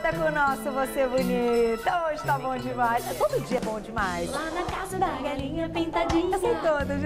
volta com o nosso Você Bonita. Hoje tá bom demais. Todo dia é bom demais. Lá na casa da galinha pintadinha. Eu sei todo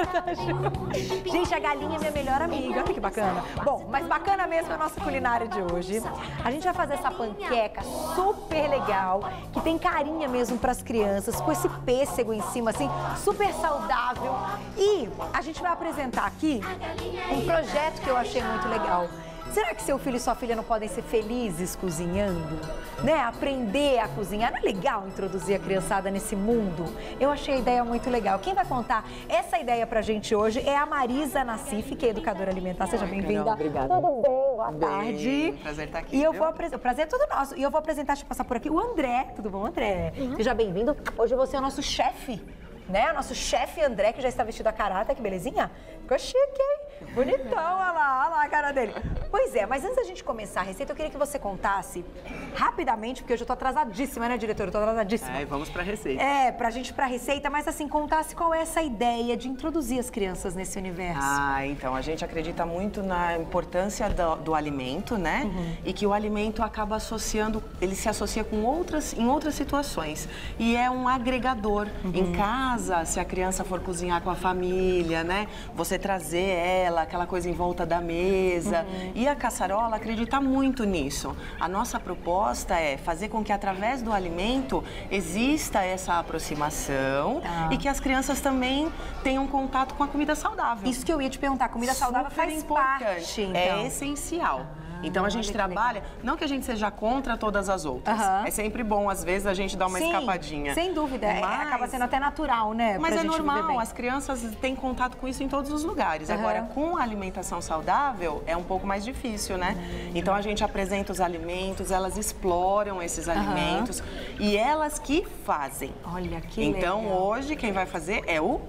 dia. Gente, a galinha é minha melhor amiga. Olha que bacana. Bom, mas bacana mesmo é a nossa culinária de hoje. A gente vai fazer essa panqueca super legal, que tem carinha mesmo pras crianças, com esse pêssego em cima, assim, super saudável. E a gente vai apresentar aqui um projeto que eu achei muito legal. Será que seu filho e sua filha não podem ser felizes cozinhando? Né? Aprender a cozinhar. Não é legal introduzir a criançada nesse mundo? Eu achei a ideia muito legal. Quem vai contar essa ideia pra gente hoje é a Marisa Nassif, que é educadora alimentar. Seja bem-vinda. Obrigada. Tudo bem? Boa tarde. Prazer estar aqui. E eu vou apresentar. O prazer é todo nosso. E eu vou apresentar, deixa eu passar por aqui, o André. Tudo bom, André? Seja bem-vindo. Hoje você é o nosso chefe. Né? O nosso chefe André, que já está vestido a caráter, que belezinha. Ficou chique, hein? Bonitão, olha lá a cara dele. Pois é, mas antes da gente começar a receita, eu queria que você contasse rapidamente, porque hoje eu tô atrasadíssima, né, diretora? Eu tô atrasadíssima. Vamos pra receita. Pra gente ir pra receita, mas assim, contasse qual é essa ideia de introduzir as crianças nesse universo. Então, a gente acredita muito na importância do alimento, né? E que o alimento acaba associando, ele se associa com em outras situações. E é um agregador. Em casa, se a criança for cozinhar com a família, né? Você trazer ela, aquela coisa em volta da mesa. E a Caçarola acredita muito nisso. A nossa proposta é fazer com que através do alimento exista essa aproximação e que as crianças também tenham contato com a comida saudável. Isso que eu ia te perguntar, comida saudável faz parte, então. É essencial. Então a gente trabalha, não que a gente seja contra todas as outras. É sempre bom, às vezes, a gente dar uma escapadinha. Sem dúvida, acaba sendo até natural, né? Mas é normal, as crianças têm contato com isso em todos os lugares. Agora, com a alimentação saudável, é um pouco mais difícil, né? Então a gente apresenta os alimentos, elas exploram esses alimentos e elas que fazem. Olha que então, legal. Hoje, quem vai fazer é o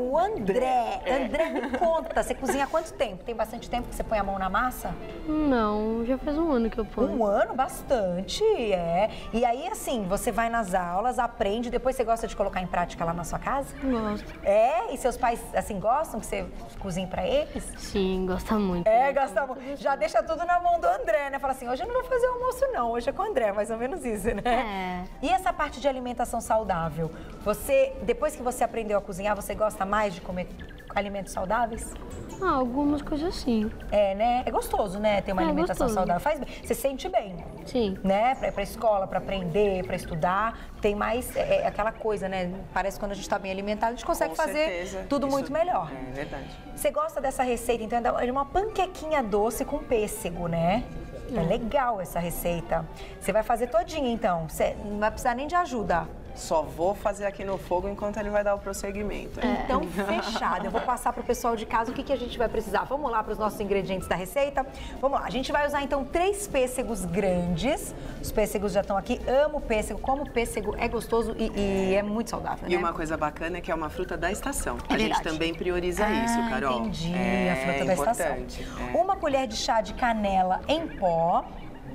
André. André, me conta, você cozinha há quanto tempo? Tem bastante tempo que você põe a mão na massa? Não, já faz um ano que eu ponho. Um ano? Bastante, E aí, assim, você vai nas aulas, aprende, depois você gosta de colocar em prática lá na sua casa? Gosto. E seus pais, assim, gostam que você cozinhe pra eles? Sim, gosta muito. Gosta muito. Já deixa tudo na mão do André, né? Fala assim, hoje eu não vou fazer almoço não, hoje é com o André, mais ou menos isso, né? E essa parte de alimentação saudável? Você, depois que você aprendeu a cozinhar, você gosta mais de comer alimentos saudáveis? Algumas coisas sim. Né? É gostoso, né? Ter uma alimentação saudável. Faz bem. Você sente bem. Sim. Né? Pra escola, pra aprender, pra estudar. Tem mais aquela coisa, né? Parece que quando a gente tá bem alimentado, a gente consegue fazer tudo muito melhor. É verdade. Você gosta dessa receita, então, é uma panquequinha doce com pêssego, né? É legal essa receita. Você vai fazer todinha, então. Você não vai precisar nem de ajuda. Só vou fazer aqui no fogo enquanto ele vai dar o prosseguimento. Então, fechado. Eu vou passar para o pessoal de casa o que a gente vai precisar. Vamos lá para os nossos ingredientes da receita? Vamos lá. A gente vai usar, então, 3 pêssegos grandes. Os pêssegos já estão aqui. Amo pêssego. Como pêssego é gostoso e é muito saudável, né? E uma coisa bacana é que é uma fruta da estação. A gente também prioriza isso, Carol. Entendi. A fruta da importante. estação. Uma colher de chá de canela em pó.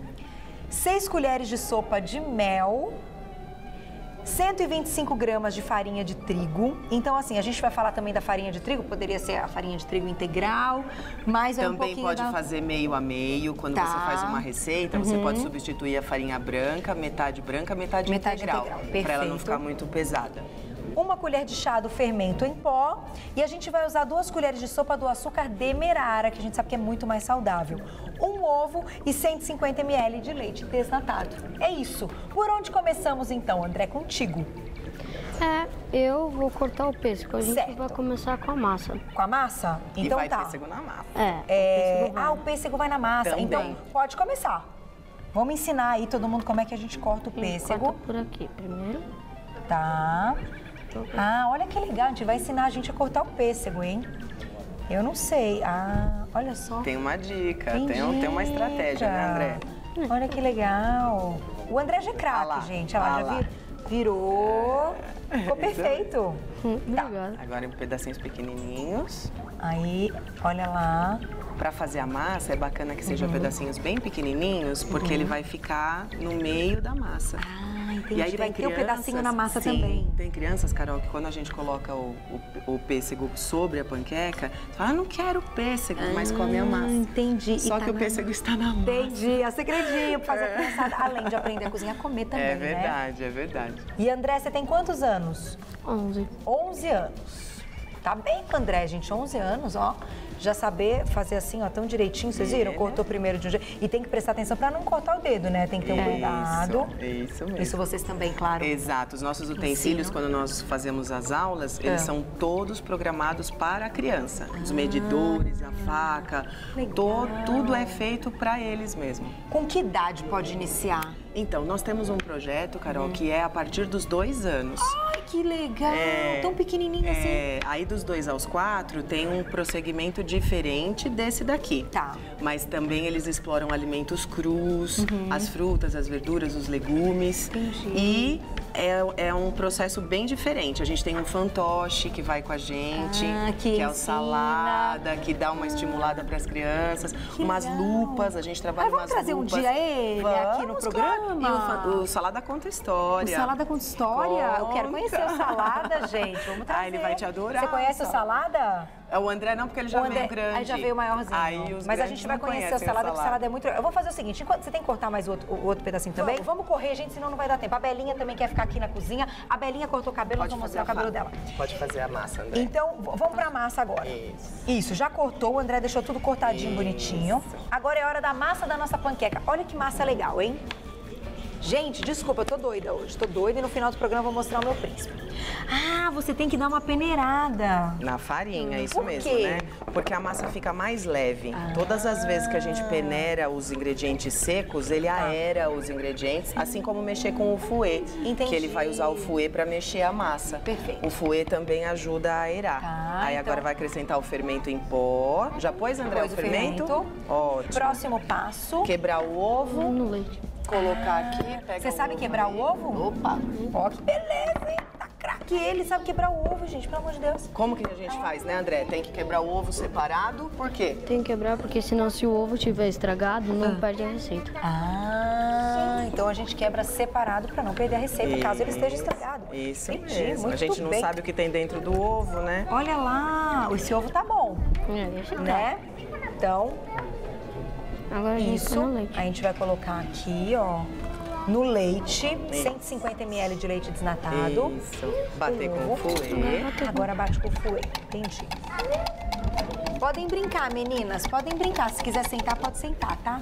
6 colheres de sopa de mel. 125 gramas de farinha de trigo. Então, assim, a gente vai falar também da farinha de trigo. Poderia ser a farinha de trigo integral, mas também um pouquinho pode fazer meio a meio. Quando você faz uma receita, você pode substituir a farinha branca, metade integral. Para ela não ficar muito pesada. 1 colher de chá do fermento em pó e a gente vai usar 2 colheres de sopa do açúcar demerara, que a gente sabe que é muito mais saudável. 1 ovo e 150 ml de leite desnatado. É isso. Por onde começamos então, André? Contigo. Eu vou cortar o pêssego. A gente vai começar com a massa. Com a massa? Então e vai pêssego na massa. O pêssego vai na massa. Também. Então, pode começar. Vamos ensinar aí todo mundo como é que a gente corta o pêssego. Corta por aqui primeiro. Tá. Olha que legal, a gente vai ensinar a gente a cortar o pêssego, hein? Eu não sei. Olha só. Tem uma dica, tem uma estratégia, né, André? Olha que legal. O André já é craque, gente. Olha lá, já virou. Ficou perfeito. Obrigada. Agora em pedacinhos pequenininhos. Aí, olha lá. Para fazer a massa, é bacana que seja pedacinhos bem pequenininhos, porque ele vai ficar no meio da massa. entendi. E aí vai ter um pedacinho na massa também. Tem crianças, Carol, que quando a gente coloca o pêssego sobre a panqueca, fala, não quero pêssego, mas come a massa. Entendi. Só que o pêssego está na massa. Entendi, é o segredinho pra fazer a criançada, além de aprender a cozinhar, comer também, É verdade, né? é verdade. E André, você tem quantos anos? 11. 11 anos. Tá bem com o André, gente, 11 anos, ó. Já saber fazer assim, ó, tão direitinho, vocês viram? Cortou primeiro de um jeito. E tem que prestar atenção pra não cortar o dedo, né? Tem que ter um cuidado. Isso mesmo. Isso vocês também, claro. Exato. Os nossos utensílios, quando nós fazemos as aulas, eles são todos programados para a criança. Os medidores, a faca, tudo é feito para eles mesmo. Com que idade pode iniciar? Então, nós temos um projeto, Carol, que é a partir dos 2 anos. Ai, que legal! Tão pequenininho assim. Aí dos 2 aos 4 tem um prosseguimento diferente desse daqui. Tá. Mas também eles exploram alimentos crus, as frutas, as verduras, os legumes. Entendi. E é um processo bem diferente. A gente tem um fantoche que vai com a gente, que é o ensina. salada, que dá uma estimulada para as crianças. Umas lupas, a gente trabalha umas Vamos trazer lupas. um dia ele aqui no programa? Claro. E o Salada Conta História. O Salada Conta História? Eu quero conhecer o Salada, gente. Vamos trazer. Ele vai te adorar. Você conhece o Salada? O André não, porque ele já veio grande. Aí já veio maiorzinho. Mas a gente vai conhecer o Salada, porque o Salada é muito... Eu vou fazer o seguinte, você tem que cortar mais o outro pedacinho também? Vamos correr, gente, senão não vai dar tempo. A Belinha também quer ficar aqui na cozinha. A Belinha cortou o cabelo, nós vamos mostrar o cabelo dela. Pode fazer a massa, André. Então, vamos pra massa agora. Isso, já cortou, o André deixou tudo cortadinho, bonitinho. Agora é hora da massa da nossa panqueca. Olha que massa legal, hein? Gente, desculpa, eu tô doida hoje. Tô doida e no final do programa eu vou mostrar o meu príncipe. Ah, você tem que dar uma peneirada. Na farinha, isso Por mesmo, quê? né? Porque a massa fica mais leve. Todas as vezes que a gente peneira os ingredientes secos, ele aera os ingredientes, assim como mexer com o fouet. Entendi. Que ele vai usar o fouet para mexer a massa. Perfeito. O fouet também ajuda a aerar. Aí então... agora vai acrescentar o fermento em pó. Já pôs, André, Pôs o fermento? Ótimo. Próximo passo. Quebrar o ovo. No leite. Colocar aqui, pega Você sabe quebrar o ovo? Opa! Ó, que beleza, hein? Tá craque. Ele sabe quebrar o ovo, gente, pelo amor de Deus. Como que a gente faz, né, André? Tem que quebrar o ovo separado, por quê? Tem que quebrar, porque senão se o ovo estiver estragado, não perde a receita. Então a gente quebra separado pra não perder a receita, caso ele esteja estragado. Isso Entendi, mesmo. muito A gente não bem. sabe o que tem dentro do ovo, né? Olha lá, esse ovo tá bom, Esse tá. né? Então, Agora a gente isso põe no leite. a gente vai colocar aqui, ó, no leite, 150 ml de leite desnatado. Isso. Bater com o fouet. Agora bate com o fouet, entendi. Podem brincar, meninas, podem brincar. Se quiser sentar, pode sentar, tá?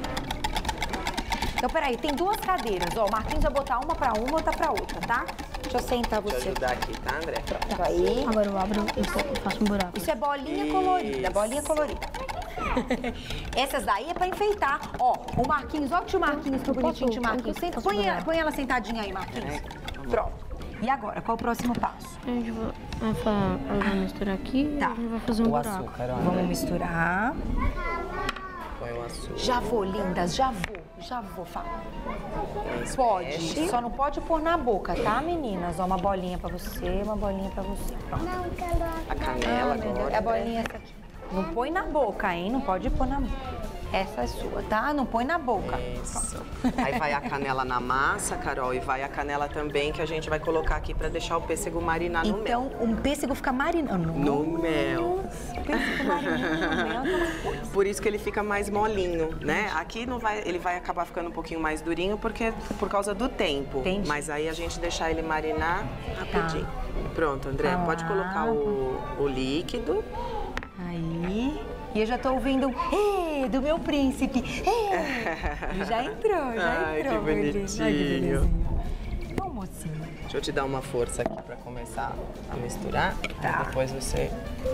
Então, peraí, tem 2 cadeiras, ó. O Marquinhos vai botar uma pra uma, outra pra outra, tá? Deixa eu sentar Deixa eu você. ajudar aqui, tá, André? Pronto, aí. Agora eu abro e faço um buraco. Isso é bolinha colorida, bolinha colorida. Essas daí é pra enfeitar. Ó, o Marquinhos, ó o tio Marquinhos, que bonitinho, tio Marquinhos. Senta, põe ela sentadinha aí, Marquinhos. Pronto. E agora, qual é o próximo passo? A gente vai misturar aqui Tá. e a gente vai fazer um buraco. Açúcar, ó. Vamos misturar. Põe o açúcar. Já vou, lindas, já vou, Fábio. Pode, só não pode pôr na boca, tá, meninas? Ó, uma bolinha pra você, uma bolinha pra você. Pronto. A canela Meu Deus, agora. é a bolinha essa aqui. Não põe na boca, hein? Não pode pôr na boca. Essa é sua, tá? Não põe na boca. Isso. Aí vai a canela na massa, Carol, e vai a canela também que a gente vai colocar aqui pra deixar o pêssego marinar no mel. Então, o pêssego fica marinando. No mel. O pêssego marinando no mel, aquela coisa. Por isso que ele fica mais molinho, né? Aqui não vai, ele vai acabar ficando um pouquinho mais durinho por causa do tempo. Entendi. Mas aí a gente deixar ele marinar rapidinho. Pronto, André, Tá pode lá. colocar o líquido. Aí... E eu já tô ouvindo do meu príncipe. Já entrou, Ai, que meu lindo. bonitinho. Ai, que belezinha. Ô, mocinho. Deixa eu te dar uma força aqui pra começar a misturar. Tá. Aí depois você...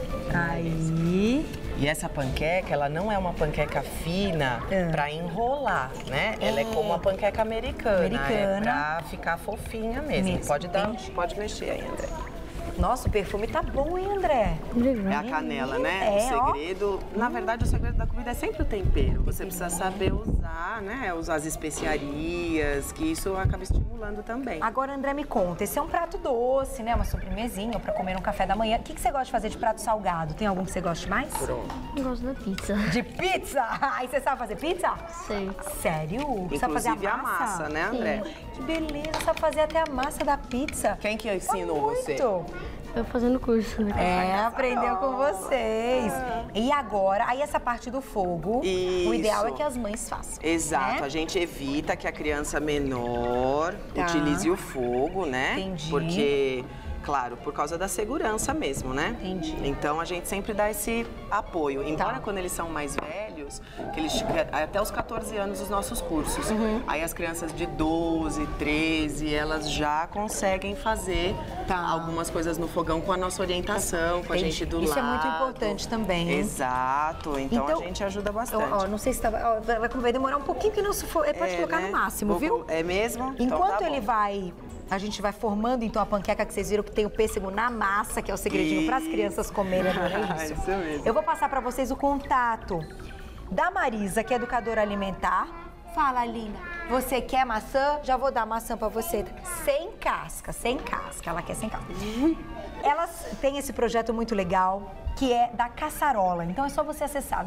Aí... E essa panqueca, ela não é uma panqueca fina pra enrolar, né? Ela é como uma panqueca americana. É pra ficar fofinha mesmo. Pode mexer aí, André. Nossa, o perfume tá bom, hein, André? É a canela, né? O segredo... Na verdade, o segredo da comida é sempre o tempero. Você precisa saber usar usar, né, usar as especiarias, que isso acaba estimulando também. Agora, André, me conta, esse é um prato doce, né? Uma sobremesinha para comer no café da manhã. O que você gosta de fazer de prato salgado? Tem algum que você goste mais? Pronto. Eu gosto da pizza. De pizza? Ai, você sabe fazer pizza? Sei. Sério? Inclusive sabe fazer a massa, né, André? Que beleza, sabe fazer até a massa da pizza. Quem que ensinou você? Eu fazendo curso, né? Aprendeu com vocês. E agora, aí essa parte do fogo, Isso. o ideal é que as mães façam. Exato, né? a gente evita que a criança menor utilize o fogo, né? Entendi. Porque, claro, por causa da segurança mesmo, né? Entendi. Então a gente sempre dá esse apoio. Embora quando eles são mais velhos, que eles até os 14 anos os nossos cursos. Aí as crianças de 12, 13, elas já conseguem fazer algumas coisas no fogão com a nossa orientação, com a gente do lado. Isso é muito importante também. Exato, então a gente ajuda bastante. Ó, não sei se vai demorar um pouquinho, que não se for, pode colocar né? no máximo, viu? É mesmo? Então Enquanto tá ele bom. vai, a gente vai formando então a panqueca que vocês viram que tem o pêssego na massa, que é o segredinho para as crianças comerem. Adorei isso. Isso mesmo. Eu vou passar para vocês o contato da Marisa, que é educadora alimentar. Fala, linda. Você quer maçã? Já vou dar maçã para você. Sem casca, sem casca. Ela quer sem casca. Elas têm esse projeto muito legal, que é da caçarola. Então é só você acessar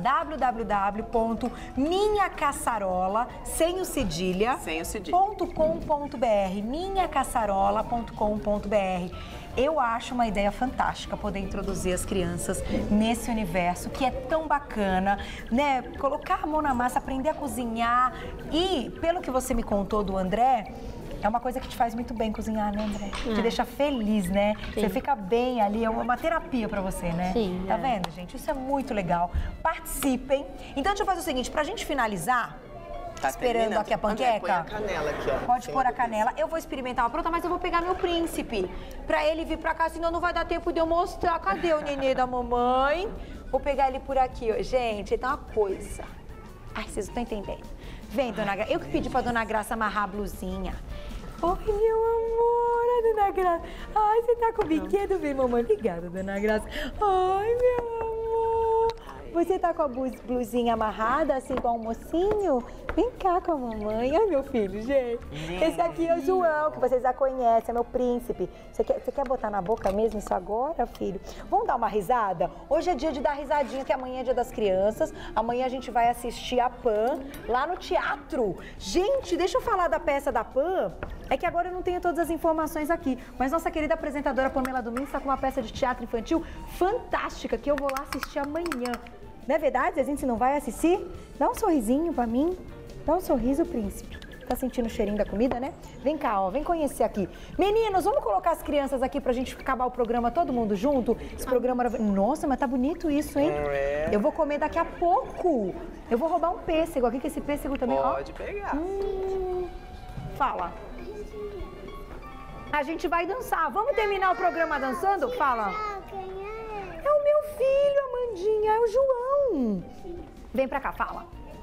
www.minhacaçarola, sem o cedilha, .com.br, minhacaçarola.com.br. Eu acho uma ideia fantástica poder introduzir as crianças nesse universo que é tão bacana, né? Colocar a mão na massa, aprender a cozinhar e, pelo que você me contou do André, é uma coisa que te faz muito bem cozinhar, né, André? Te deixa feliz, né? Sim. Você fica bem ali, é uma terapia pra você, né? Sim, Tá é. vendo, gente? Isso é muito legal. Participem. Então, deixa eu fazer o seguinte, pra gente finalizar, Tá esperando terminando. aqui a André, panqueca. põe a canela aqui, ó. Pode pôr a canela. Eu vou experimentar uma pronta, mas eu vou pegar meu príncipe. Pra ele vir pra cá, senão não vai dar tempo de eu mostrar. Cadê o nenê da mamãe? Vou pegar ele por aqui, ó. Gente, ele tá uma coisa. Ai, vocês não estão entendendo. Vem, dona Graça. Eu que pedi pra dona Graça amarrar a blusinha. Oi, meu amor, a dona Graça. Ai, você tá com o brinquedo? Vem, mamãe. Obrigada, dona Graça. Ai, meu amor. Você tá com a blusinha amarrada, assim, com o mocinho? Vem cá com a mamãe. Ai, meu filho, gente. Esse aqui é o João, que vocês já conhecem, é meu príncipe. Você quer botar na boca mesmo isso agora, filho? Vamos dar uma risada? Hoje é dia de dar risadinha, que amanhã é dia das crianças. Amanhã a gente vai assistir a Pan lá no teatro. Gente, deixa eu falar da peça da Pan. É que agora eu não tenho todas as informações aqui, mas nossa querida apresentadora Pamela Domingues está com uma peça de teatro infantil fantástica que eu vou lá assistir amanhã. Não é verdade? A gente não vai assistir? Dá um sorrisinho pra mim. Dá um sorriso, príncipe. Tá sentindo o cheirinho da comida, né? Vem cá, ó, vem conhecer aqui. Meninos, vamos colocar as crianças aqui pra gente acabar o programa todo mundo junto? Esse programa... Nossa, mas tá bonito isso, hein? Eu vou comer daqui a pouco. Eu vou roubar um pêssego aqui, que esse pêssego também... Pode pegar. Fala. A gente vai dançar. Vamos terminar o programa dançando? Fala. É o meu filho, Amandinha. É o João. Vem pra cá, fala.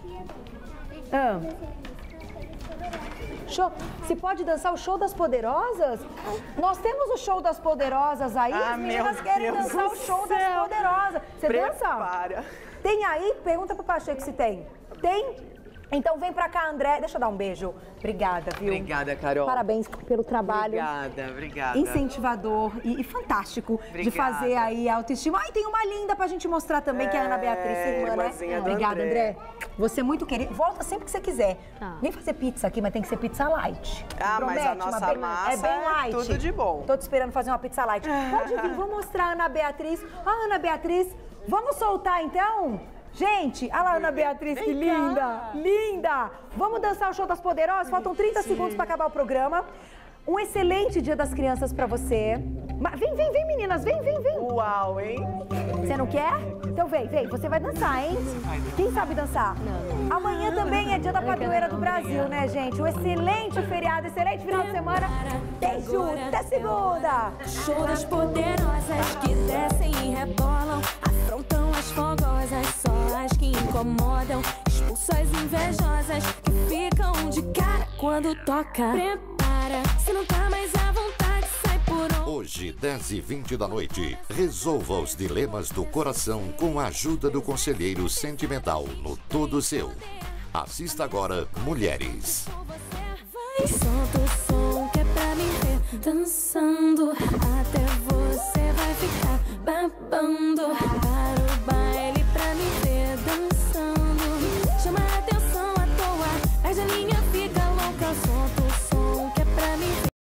Show. Se pode dançar o Show das Poderosas? Nós temos o Show das Poderosas aí. As meninas querem dançar o Show das Poderosas. Você dança? Tem aí? Pergunta pro Pacheco se tem. Tem? Então vem pra cá, André. Deixa eu dar um beijo. Obrigada, viu? Obrigada, Carol. Parabéns pelo trabalho. Obrigada. Incentivador e fantástico de fazer aí a autoestima. Ai, tem uma linda pra gente mostrar também, que é a Ana Beatriz, sua irmã, né? irmãzinha do Obrigada, André. Você é muito querido. Volta sempre que você quiser. Tá. Vem fazer pizza aqui, mas tem que ser pizza light. Ah, mas a Promete, nossa massa é bem light. tudo de bom. Tô te esperando fazer uma pizza light. Pode vir, vou mostrar a Ana Beatriz. Ah, Ana Beatriz, vamos soltar então? Gente, olha lá a Ana Beatriz, que linda, linda! Vamos dançar o Show das Poderosas? Faltam 30 segundos para acabar o programa. Um excelente Dia das Crianças para você. Vem, meninas, vem. Uau, hein? Você não quer? Então vem. Você vai dançar, hein? Quem sabe dançar? Não. Amanhã também é Dia da Padroeira do Brasil, né, gente? Um excelente feriado, excelente final de semana. Beijo, até segunda! Show das poderosas que descem e rebolam, afrontam as fogosas, só as que incomodam, expulsam as invejosas que ficam de cara quando toca. Prepara, se não tá mais à vontade, sai por onde. Hoje, 10h20 da noite, resolva os dilemas do coração com a ajuda do conselheiro sentimental no Todo Seu. Assista agora Mulheres. Solta o som que é pra me ver dançando.